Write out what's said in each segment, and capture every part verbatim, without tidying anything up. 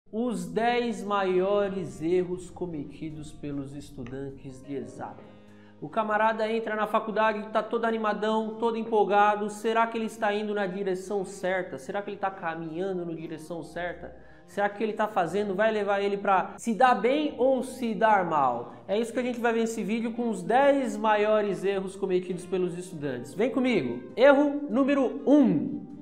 Os dez maiores erros cometidos pelos estudantes de exata. O camarada entra na faculdade, está todo animadão, todo empolgado. Será que ele está indo na direção certa? Será que ele está caminhando na direção certa? Será que ele está fazendo vai levar ele para se dar bem ou se dar mal? É isso que a gente vai ver nesse vídeo com os dez maiores erros cometidos pelos estudantes. Vem comigo! Erro número um.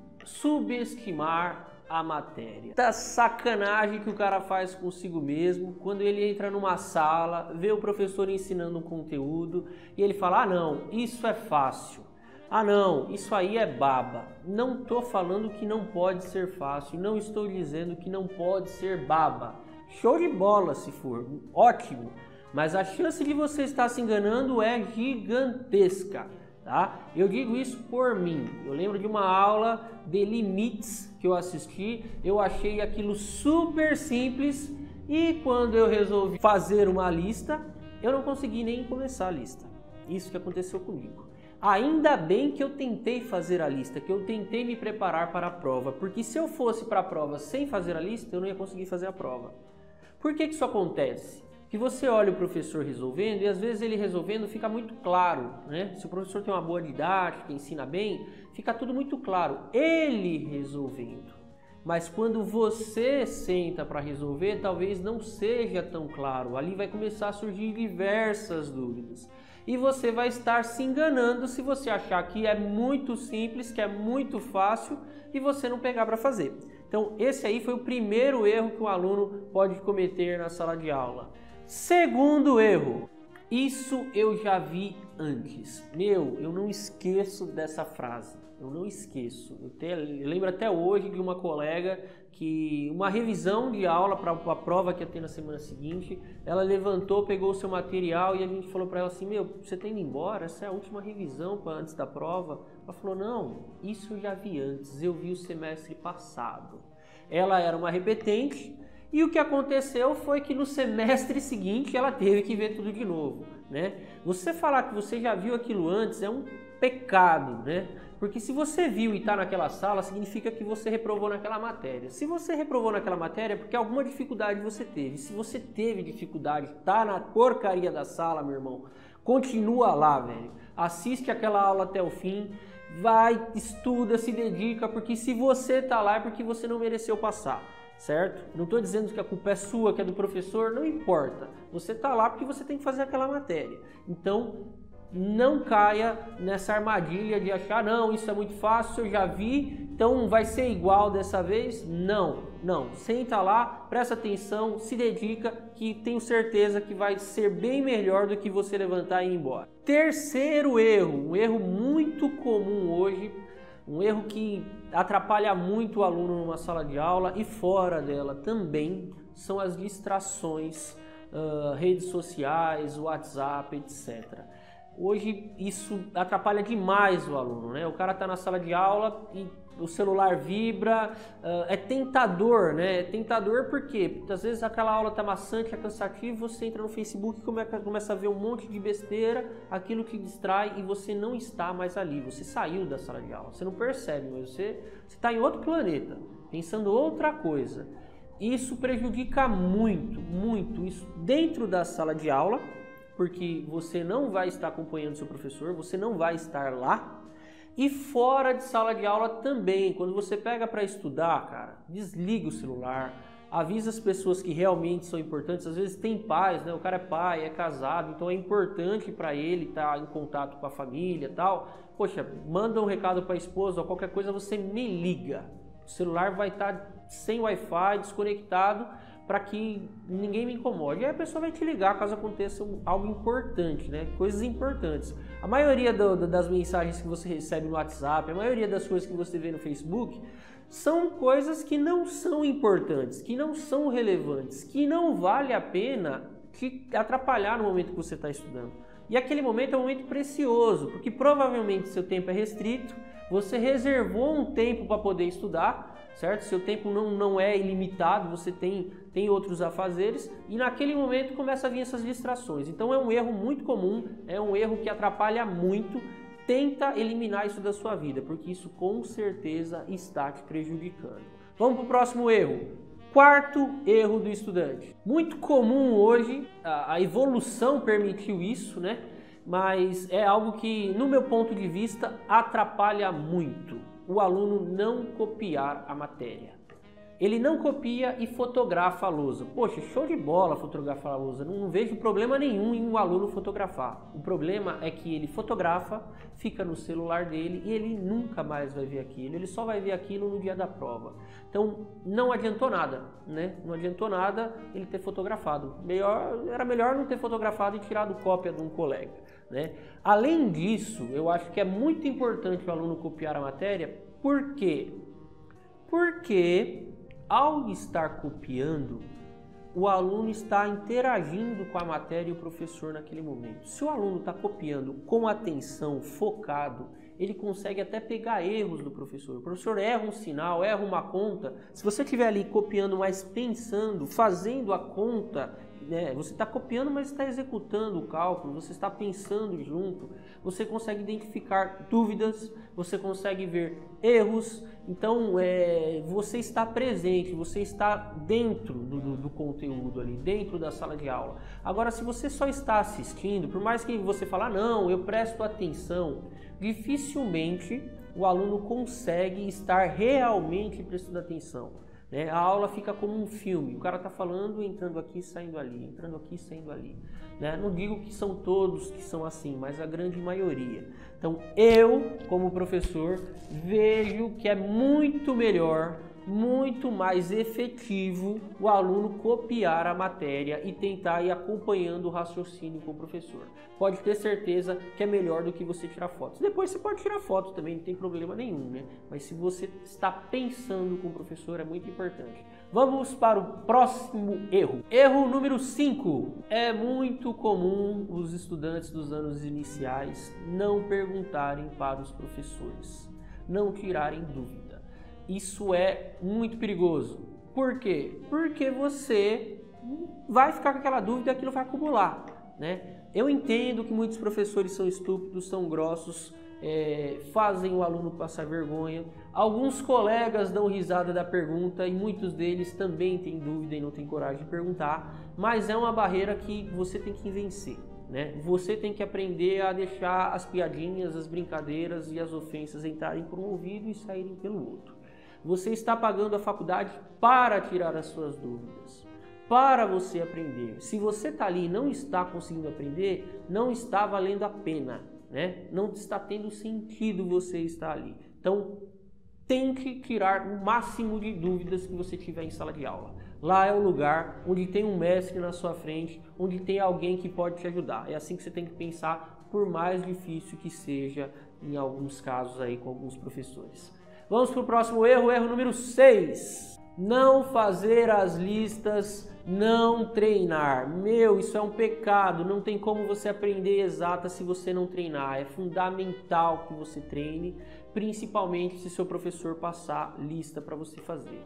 Subestimar a matéria. Da sacanagem que o cara faz consigo mesmo quando ele entra numa sala, vê o professor ensinando um conteúdo e ele fala: ah não, isso é fácil, ah não, isso aí é baba. Não estou falando que não pode ser fácil, não estou dizendo que não pode ser baba. Show de bola se for, ótimo, mas a chance de você estar se enganando é gigantesca. Tá? Eu digo isso por mim. Eu lembro de uma aula de limites que eu assisti, eu achei aquilo super simples e quando eu resolvi fazer uma lista, eu não consegui nem começar a lista. Isso que aconteceu comigo. Ainda bem que eu tentei fazer a lista, que eu tentei me preparar para a prova, porque se eu fosse para a prova sem fazer a lista, eu não ia conseguir fazer a prova. Por que que isso acontece? Que você olha o professor resolvendo e às vezes ele resolvendo fica muito claro, né? Se o professor tem uma boa didática, ensina bem, fica tudo muito claro, ele resolvendo. Mas quando você senta para resolver, talvez não seja tão claro, ali vai começar a surgir diversas dúvidas. E você vai estar se enganando se você achar que é muito simples, que é muito fácil e você não pegar para fazer. Então esse aí foi o primeiro erro que o aluno pode cometer na sala de aula. Segundo erro, isso eu já vi antes. Meu, eu não esqueço dessa frase, eu não esqueço. Eu, te, eu lembro até hoje de uma colega que, uma revisão de aula para a prova que ia ter na semana seguinte, ela levantou, pegou o seu material e a gente falou para ela assim: meu, você está indo embora? Essa é a última revisão pra, antes da prova. Ela falou: não, isso eu já vi antes, eu vi o semestre passado. Ela era uma repetente. E o que aconteceu foi que no semestre seguinte ela teve que ver tudo de novo, né? Você falar que você já viu aquilo antes é um pecado, né? Porque se você viu e está naquela sala, significa que você reprovou naquela matéria. Se você reprovou naquela matéria é porque alguma dificuldade você teve. Se você teve dificuldade, tá na porcaria da sala, meu irmão, continua lá, velho. Assiste aquela aula até o fim, vai, estuda, se dedica, porque se você tá lá é porque você não mereceu passar. Certo? Não estou dizendo que a culpa é sua, que é do professor, não importa. Você está lá porque você tem que fazer aquela matéria. Então, não caia nessa armadilha de achar: não, isso é muito fácil, eu já vi, então vai ser igual dessa vez. Não, não. Senta lá, presta atenção, se dedica, que tenho certeza que vai ser bem melhor do que você levantar e ir embora. Terceiro erro, um erro muito comum hoje, um erro que atrapalha muito o aluno numa sala de aula e fora dela também, são as distrações, uh, redes sociais, WhatsApp, etcétera. Hoje isso atrapalha demais o aluno, né? O cara está na sala de aula e o celular vibra, uh, é tentador, né? É tentador por quê? Porque às vezes aquela aula está maçante, é cansativo, você entra no Facebook e começa a ver um monte de besteira, aquilo te distrai e você não está mais ali, você saiu da sala de aula, você não percebe, mas você está em outro planeta, pensando outra coisa. Isso prejudica muito, muito, isso dentro da sala de aula, porque você não vai estar acompanhando seu professor, você não vai estar lá. E fora de sala de aula também, quando você pega para estudar, cara, desliga o celular, avisa as pessoas que realmente são importantes. Às vezes tem pais, né? O cara é pai, é casado, então é importante para ele estar em contato com a família e tal. Poxa, manda um recado para a esposa ou qualquer coisa, você me liga. O celular vai estar sem Wi-Fi, desconectado, para que ninguém me incomode. E aí a pessoa vai te ligar caso aconteça algo importante, né? Coisas importantes. A maioria do, do, das mensagens que você recebe no WhatsApp, a maioria das coisas que você vê no Facebook, são coisas que não são importantes, que não são relevantes, que não vale a pena te atrapalhar no momento que você está estudando. E aquele momento é um momento precioso, porque provavelmente seu tempo é restrito, você reservou um tempo para poder estudar, certo? Seu tempo não, não é ilimitado, você tem, tem outros afazeres e naquele momento começa a vir essas distrações. Então é um erro muito comum, é um erro que atrapalha muito. Tenta eliminar isso da sua vida, porque isso com certeza está te prejudicando. Vamos para o próximo erro. Quarto erro do estudante. Muito comum hoje, a evolução permitiu isso, né? Mas é algo que, no meu ponto de vista, atrapalha muito. O aluno não copiar a matéria. Ele não copia e fotografa a lousa. Poxa, show de bola fotografar a lousa. Não, não vejo problema nenhum em um aluno fotografar. O problema é que ele fotografa, fica no celular dele e ele nunca mais vai ver aquilo. Ele só vai ver aquilo no dia da prova. Então, não adiantou nada, né? Não adiantou nada ele ter fotografado. Melhor, era melhor não ter fotografado e tirado cópia de um colega, né? Além disso, eu acho que é muito importante o aluno copiar a matéria. Por quê? Porque ao estar copiando, o aluno está interagindo com a matéria e o professor naquele momento. Se o aluno está copiando com atenção, focado, ele consegue até pegar erros do professor. O professor erra um sinal, erra uma conta. Se você estiver ali copiando, mas pensando, fazendo a conta, né, você está copiando, mas está executando o cálculo, você está pensando junto, você consegue identificar dúvidas, você consegue ver erros. Então, é, você está presente, você está dentro do, do, do conteúdo ali, dentro da sala de aula. Agora, se você só está assistindo, por mais que você fale, ah, não, eu presto atenção, dificilmente o aluno consegue estar realmente prestando atenção. Né? A aula fica como um filme, o cara está falando, entrando aqui, saindo ali, entrando aqui, saindo ali. Né? Não digo que são todos que são assim, mas a grande maioria. Então eu, como professor, vejo que é muito melhor, muito mais efetivo o aluno copiar a matéria e tentar ir acompanhando o raciocínio com o professor. Pode ter certeza que é melhor do que você tirar fotos. Depois você pode tirar fotos também, não tem problema nenhum, né? Mas se você está pensando com o professor, é muito importante. Vamos para o próximo erro. Erro número cinco. É muito comum os estudantes dos anos iniciais não perguntarem para os professores, não tirarem dúvida. Isso é muito perigoso. Por quê? Porque você vai ficar com aquela dúvida e aquilo vai acumular, né? Eu entendo que muitos professores são estúpidos, são grossos, é, fazem o aluno passar vergonha. Alguns colegas dão risada da pergunta e muitos deles também têm dúvida e não têm coragem de perguntar, mas é uma barreira que você tem que vencer. Né? Você tem que aprender a deixar as piadinhas, as brincadeiras e as ofensas entrarem por um ouvido e saírem pelo outro. Você está pagando a faculdade para tirar as suas dúvidas, para você aprender. Se você está ali e não está conseguindo aprender, não está valendo a pena, né? Não está tendo sentido você estar ali. Então, tente tirar o máximo de dúvidas que você tiver em sala de aula. Lá é o lugar onde tem um mestre na sua frente, onde tem alguém que pode te ajudar. É assim que você tem que pensar, por mais difícil que seja, em alguns casos aí com alguns professores. Vamos para o próximo erro, erro número seis. Não fazer as listas, não treinar. Meu, isso é um pecado, não tem como você aprender exata se você não treinar. É fundamental que você treine, principalmente se seu professor passar lista para você fazer.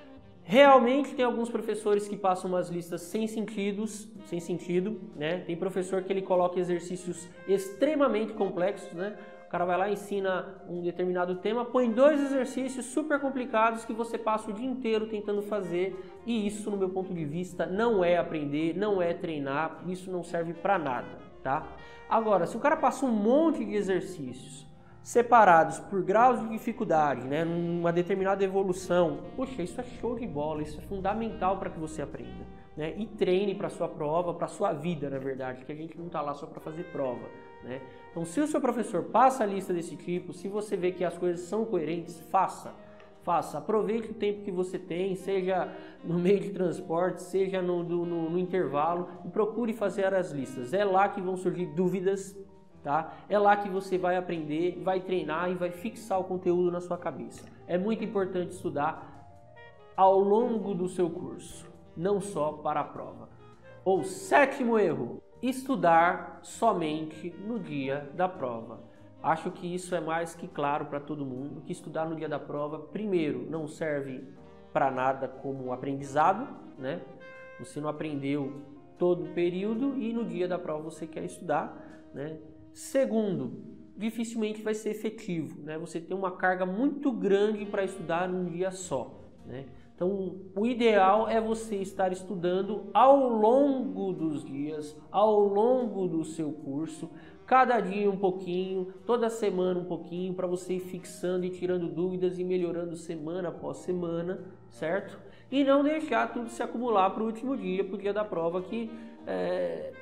Realmente tem alguns professores que passam umas listas sem sentidos, sem sentido, né? Tem professor que ele coloca exercícios extremamente complexos, né? O cara vai lá e ensina um determinado tema, põe dois exercícios super complicados que você passa o dia inteiro tentando fazer, e isso, no meu ponto de vista, não é aprender, não é treinar, isso não serve para nada, tá? Agora, se o cara passa um monte de exercícios separados por graus de dificuldade, né, numa determinada evolução, poxa, isso é show de bola, isso é fundamental para que você aprenda, né, e treine para sua prova, para sua vida, na verdade, que a gente não está lá só para fazer prova, né. Então, se o seu professor passa a lista desse tipo, se você vê que as coisas são coerentes, faça, faça, aproveite o tempo que você tem, seja no meio de transporte, seja no, no, no intervalo, e procure fazer as listas, é lá que vão surgir dúvidas. Tá? É lá que você vai aprender, vai treinar e vai fixar o conteúdo na sua cabeça. É muito importante estudar ao longo do seu curso, não só para a prova. O sétimo erro, estudar somente no dia da prova. Acho que isso é mais que claro para todo mundo, que estudar no dia da prova, primeiro, não serve para nada como aprendizado, né? Você não aprendeu todo o período e no dia da prova você quer estudar, né? Segundo, dificilmente vai ser efetivo, né? Você tem uma carga muito grande para estudar num dia só, né? Então, Então, o ideal é você estar estudando ao longo dos dias, ao longo do seu curso, cada dia um pouquinho, toda semana um pouquinho, para você ir fixando e tirando dúvidas e melhorando semana após semana, certo? E não deixar tudo se acumular para o último dia, para o dia da prova, que é...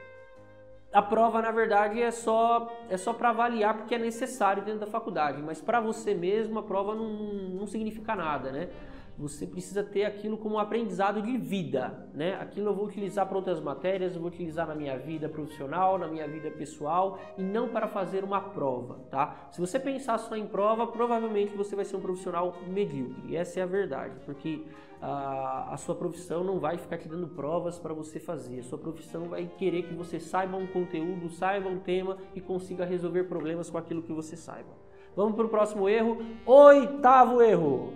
a prova, na verdade, é só, é só para avaliar porque é necessário dentro da faculdade, mas para você mesmo a prova não, não significa nada, né? Você precisa ter aquilo como um aprendizado de vida, né? Aquilo eu vou utilizar para outras matérias, eu vou utilizar na minha vida profissional, na minha vida pessoal e não para fazer uma prova, tá? Se você pensar só em prova, provavelmente você vai ser um profissional medíocre. E essa é a verdade, porque a, a sua profissão não vai ficar te dando provas para você fazer. A sua profissão vai querer que você saiba um conteúdo, saiba um tema e consiga resolver problemas com aquilo que você saiba. Vamos para o próximo erro. Oitavo erro.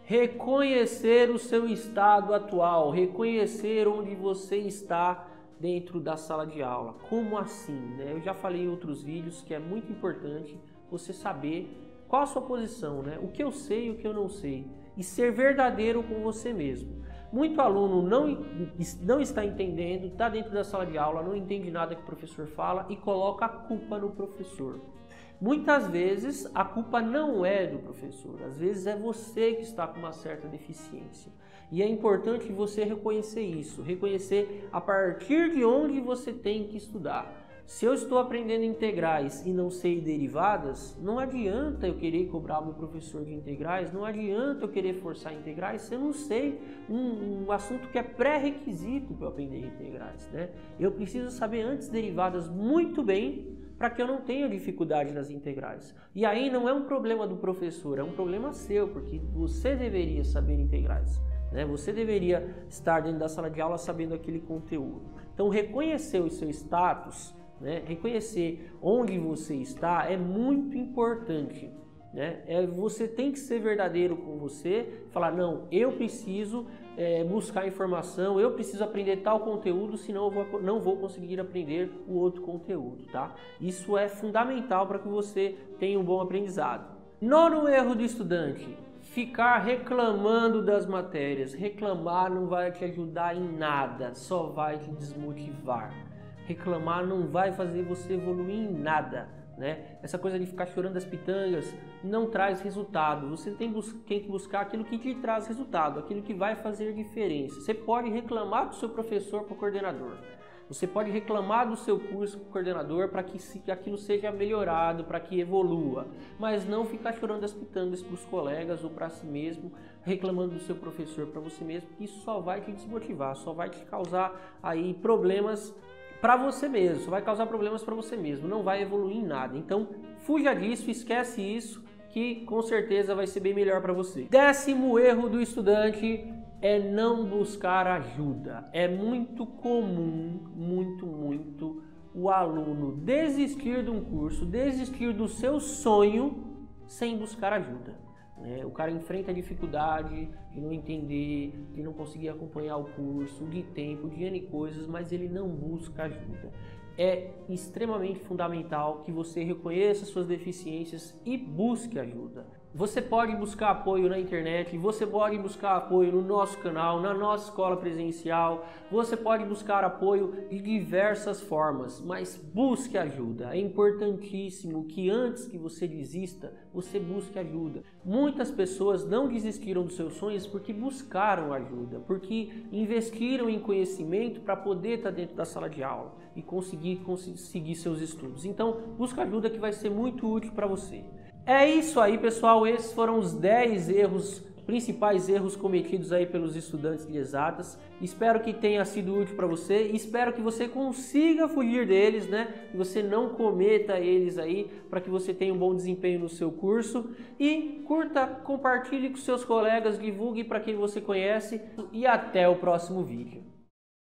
Reconhecer o seu estado atual, reconhecer onde você está dentro da sala de aula. Como assim, né? Eu já falei em outros vídeos que é muito importante você saber qual a sua posição, né? O que eu sei e o que eu não sei. E ser verdadeiro com você mesmo. Muito aluno não, não está entendendo, está dentro da sala de aula, não entende nada que o professor fala e coloca a culpa no professor. Muitas vezes a culpa não é do professor, às vezes é você que está com uma certa deficiência. E é importante você reconhecer isso, reconhecer a partir de onde você tem que estudar. Se eu estou aprendendo integrais e não sei derivadas, não adianta eu querer cobrar o meu professor de integrais, não adianta eu querer forçar integrais se eu não sei um, um assunto que é pré-requisito para eu aprender integrais, né? Eu preciso saber antes derivadas muito bem, para que eu não tenha dificuldade nas integrais. E aí não é um problema do professor, é um problema seu, porque você deveria saber integrais, né? Você deveria estar dentro da sala de aula sabendo aquele conteúdo. Então reconhecer o seu status, né? Reconhecer onde você está é muito importante, né? É, você tem que ser verdadeiro com você, falar, não, eu preciso é, buscar informação, eu preciso aprender tal conteúdo, senão eu vou, não vou conseguir aprender o outro conteúdo, tá? Isso é fundamental para que você tenha um bom aprendizado. Nono erro do estudante, ficar reclamando das matérias. Reclamar não vai te ajudar em nada, só vai te desmotivar. Reclamar não vai fazer você evoluir em nada, né? Essa coisa de ficar chorando as pitangas não traz resultado. Você tem, tem que buscar aquilo que te traz resultado, aquilo que vai fazer diferença. Você pode reclamar do seu professor para o coordenador. Você pode reclamar do seu curso para o coordenador para que, que aquilo seja melhorado, para que evolua. Mas não ficar chorando as pitangas para os colegas ou para si mesmo, reclamando do seu professor para você mesmo. Isso só vai te desmotivar, só vai te causar aí problemas para você mesmo, só vai causar problemas para você mesmo, não vai evoluir em nada. Então, fuja disso, esquece isso, que com certeza vai ser bem melhor para você. Décimo erro do estudante é não buscar ajuda. É muito comum, muito, muito, o aluno desistir de um curso, desistir do seu sonho sem buscar ajuda. É, o cara enfrenta a dificuldade de não entender, de não conseguir acompanhar o curso, de tempo, de N coisas, mas ele não busca ajuda. É extremamente fundamental que você reconheça suas deficiências e busque ajuda. Você pode buscar apoio na internet, você pode buscar apoio no nosso canal, na nossa escola presencial, você pode buscar apoio de diversas formas, mas busque ajuda. É importantíssimo que antes que você desista, você busque ajuda. Muitas pessoas não desistiram dos seus sonhos porque buscaram ajuda, porque investiram em conhecimento para poder estar dentro da sala de aula e conseguir, conseguir seguir seus estudos. Então, busque ajuda que vai ser muito útil para você. É isso aí, pessoal, esses foram os dez erros, principais erros cometidos aí pelos estudantes de exatas. Espero que tenha sido útil para você, espero que você consiga fugir deles, né? Que você não cometa eles aí, para que você tenha um bom desempenho no seu curso. E curta, compartilhe com seus colegas, divulgue para quem você conhece e até o próximo vídeo.